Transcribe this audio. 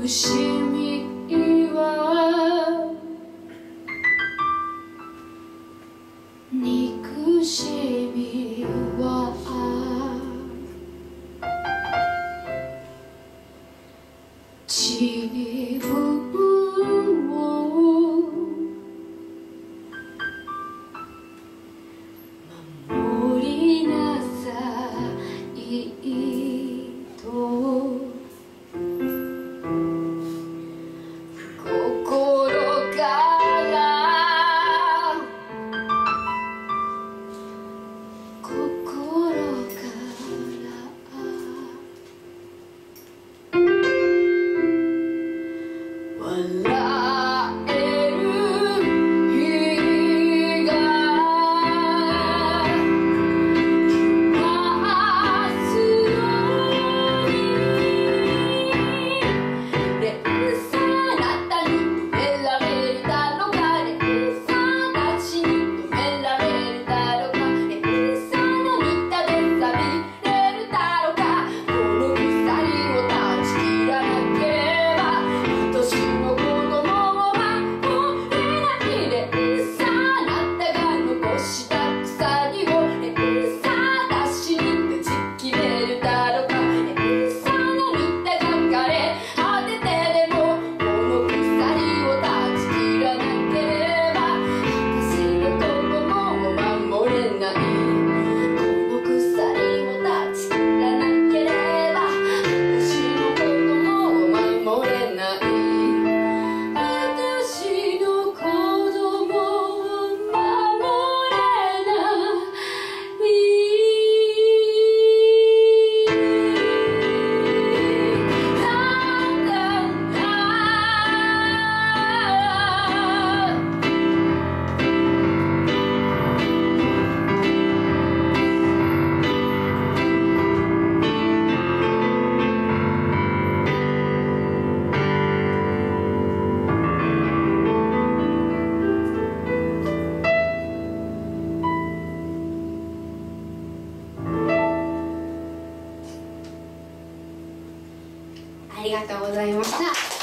しみは憎しみは自分を守りなさいと心から笑える日が来ますように連鎖あなたに止められるだろうか連鎖たちに止められるだろうか連鎖の見たで錆びれるだろうかこの鎖を断ち切らなければ私の子供を守れない連鎖あなたが残した鎖を連鎖私に断ち切れるだろうか連鎖の見たがかれ果ててでもこの鎖を断ち切らなければ私の子供を守れないこの鎖を断ち切らなければ私の子供を守れない私の子供を守れありがとうございました。